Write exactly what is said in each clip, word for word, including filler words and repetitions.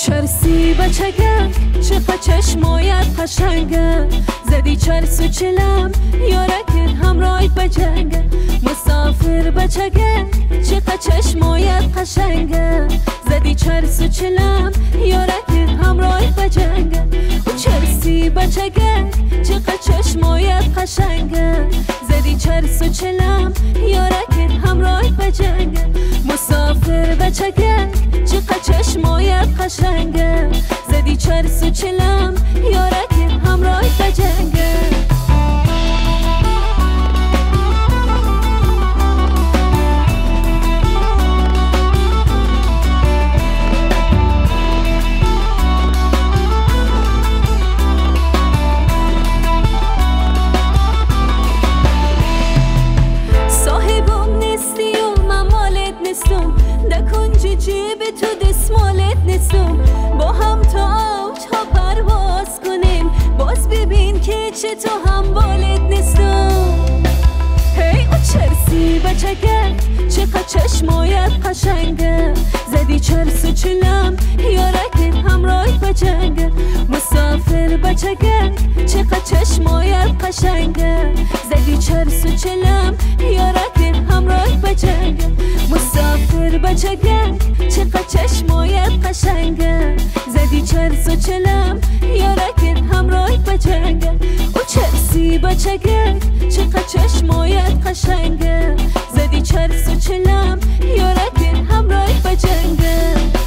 چرسی بچگم چقدر چشمایت قشنگه زدی چرس و چلم یارکت همراهی بجنگه مسافر بچگم چقدر چشمایت قشنگه زدی چرس و چلم یارکت همراهی بجنگه و چرسی بچگم چقدر چشمایت قشنگه زدی چرس و چلم یارکت همراهی بجنگه مسافر بچگم چقدر چشمایت قشنگه زدی چرس و چلم یارکت همراهی بجنگه صاحبم نیستی و من مالت نیستم در کنج جیب تو دستمالت نیستم با هم تا اوج ها پرواز کنیم باز ببین که چه تو هم بالت نیستم هی او چرسی بچگم چقدر چشمایت قشنگه زدی چرس و چلم یارکت همراهی بجنگه مسافر بچگم چقدر چشمایت قشنگه زدی چرس و چلم یارکت همراهی بجنگه مسافر بچگم چقدر چشمایت قشنگه زدی چرس و چلم یارکت همراهی بجنگه او چرسی بچگم چقدر چشمایت قشنگه زدی چرس و چلم یارکت همراهی بجنگه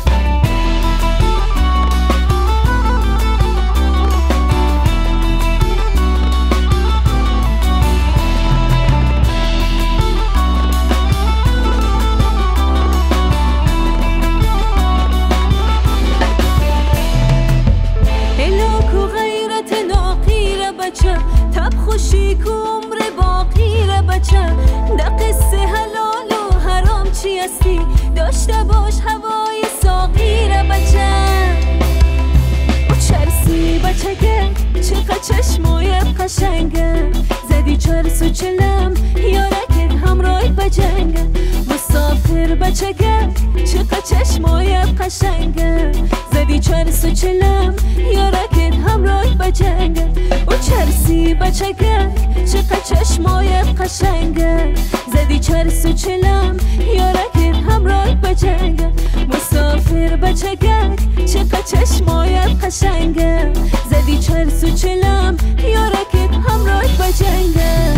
تب خوشی که عمر باقی را بچه در قصه حلال و حرام چی هستی داشته باش هوای ساقی را بچه او چرسی بچگه چقدر چشمایت قشنگه زدی چرس و چلم یارکت همراهی بجنگه مسافر بچگه چقدر چشمایت قشنگه زدی چرس و چلم یارکت همراهی بجنگه او چرسی بچگه چقدر چشمایت قشنگه زدی چرس و چلم یارکت همراهی بجنگه مسافر بچگه چقدر چشمایت قشنگه زدی چرس و چلم یارکت همراهی بجنگه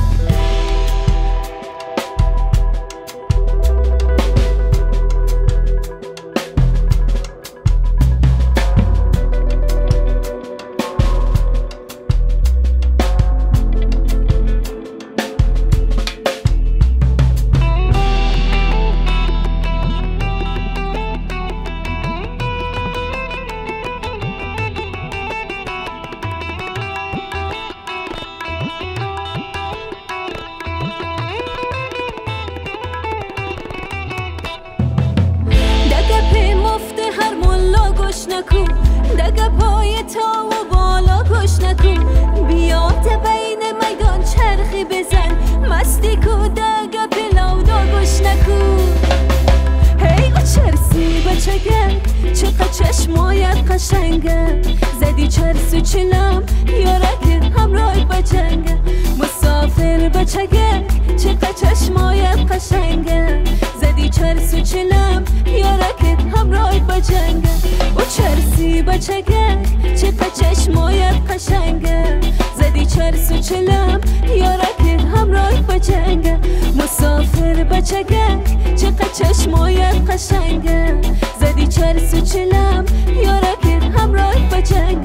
نکن دگه پای تا و بالا گوش نکن بیاد بین میدان چرخی بزن مستی کو دگه پلاودا گوش نکن هی او چرسی بچگم چقدر چشمایت قشنگه زدی چرس و چلم یارکت همراهی بجنگه مسافر بچگم چقدر چشمایت قشنگه زدی چرس و چلم یارکت همراهی بجنگه او چرسی بچگم چقدر چشمایت قشنگه زدی چرس و چلم یارکت همراهی بجنگه مسافر بچگم چقدر چشمایت قشنگه زدی چرس و چلم یارکت همراهی بجنگه